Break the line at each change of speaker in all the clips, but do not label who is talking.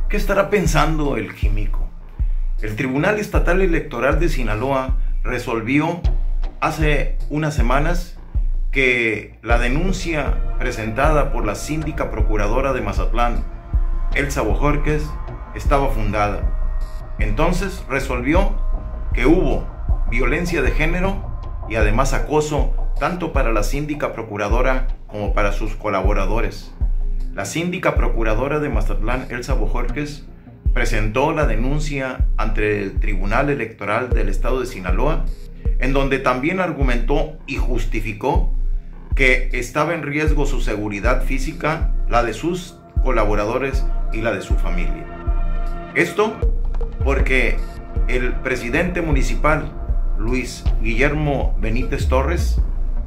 ¿Qué estará pensando el químico? El Tribunal Estatal Electoral de Sinaloa resolvió hace unas semanas que la denuncia presentada por la síndica procuradora de Mazatlán, Elsa Bojorquez, estaba fundada. Entonces resolvió que hubo violencia de género y además acoso tanto para la síndica procuradora como para sus colaboradores. La síndica procuradora de Mazatlán, Elsa Bojorquez, presentó la denuncia ante el Tribunal Electoral del Estado de Sinaloa, en donde también argumentó y justificó que estaba en riesgo su seguridad física, la de sus colaboradores y la de su familia. Esto porque el presidente municipal, Luis Guillermo Benítez Torres,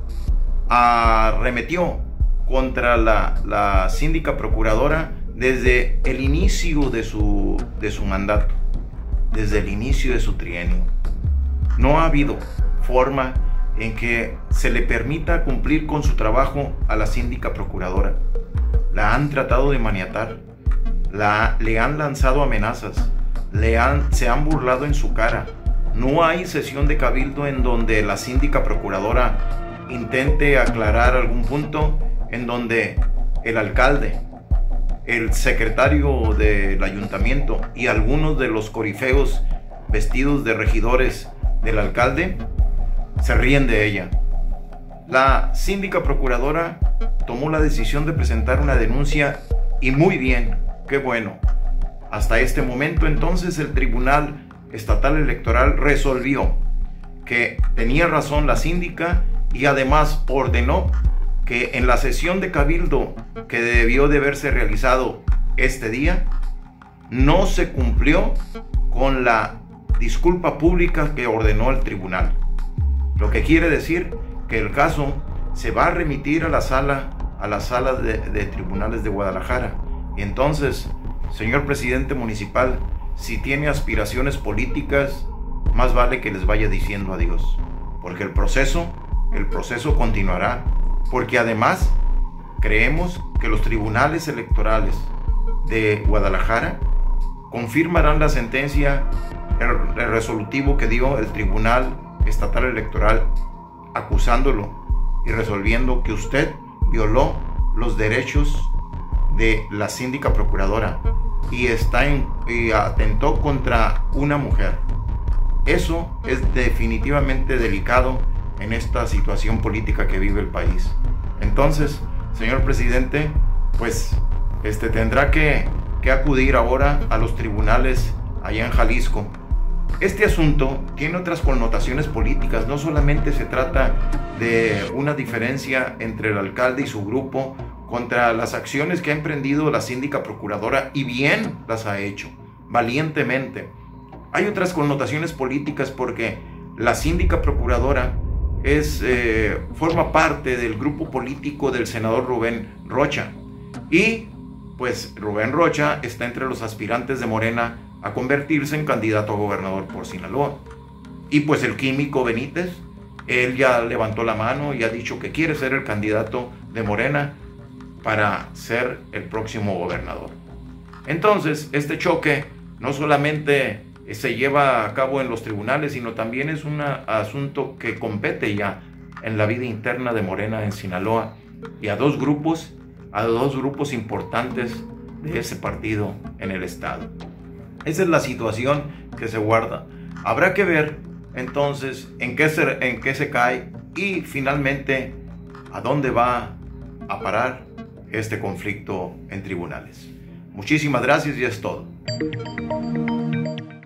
arremetió contra la síndica procuradora desde el inicio de su mandato, desde el inicio de su trienio. No ha habido forma en que se le permita cumplir con su trabajo a la síndica procuradora. La han tratado de maniatar, le han lanzado amenazas, se han burlado en su cara. No hay sesión de cabildo en donde la síndica procuradora intente aclarar algún punto, en donde el alcalde, el secretario del ayuntamiento y algunos de los corifeos vestidos de regidores del alcalde se ríen de ella. La síndica procuradora tomó la decisión de presentar una denuncia y muy bien, qué bueno. Hasta este momento entonces el Tribunal Estatal Electoral resolvió que tenía razón la síndica y además ordenó que en la sesión de cabildo que debió de haberse realizado este día no se cumplió con la disculpa pública que ordenó el tribunal. Lo que quiere decir que el caso se va a remitir a la sala de tribunales de Guadalajara. Y entonces, señor presidente municipal, si tiene aspiraciones políticas, más vale que les vaya diciendo adiós, porque el proceso continuará, porque además creemos que los tribunales electorales de Guadalajara confirmarán la sentencia, el resolutivo que dio el Tribunal Estatal Electoral, acusándolo y resolviendo que usted violó los derechos de la síndica procuradora y atentó contra una mujer. Eso es definitivamente delicado en esta situación política que vive el país. Entonces, señor presidente, pues tendrá que acudir ahora a los tribunales allá en Jalisco. Este asunto tiene otras connotaciones políticas. No solamente se trata de una diferencia entre el alcalde y su grupo contra las acciones que ha emprendido la síndica procuradora, y bien las ha hecho, valientemente. Hay otras connotaciones políticas porque la síndica procuradora forma parte del grupo político del senador Rubén Rocha, y pues Rubén Rocha está entre los aspirantes de Morena a convertirse en candidato a gobernador por Sinaloa. Y pues el químico Benítez, él ya levantó la mano y ha dicho que quiere ser el candidato de Morena para ser el próximo gobernador. Entonces, este choque no solamente se lleva a cabo en los tribunales, sino también es un asunto que compete ya en la vida interna de Morena en Sinaloa, y a dos grupos importantes de ese partido en el estado. Esa es la situación que se guarda. Habrá que ver entonces en qué se cae y finalmente a dónde va a parar este conflicto en tribunales. Muchísimas gracias y es todo.